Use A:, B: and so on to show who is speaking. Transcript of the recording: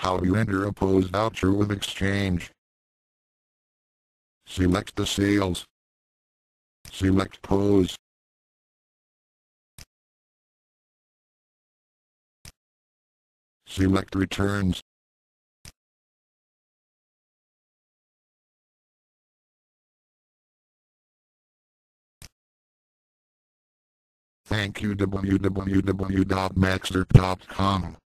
A: How you enter a POS voucher with exchange. Select the sales. Select POS. Select returns. Thank you www.MaxxERP.com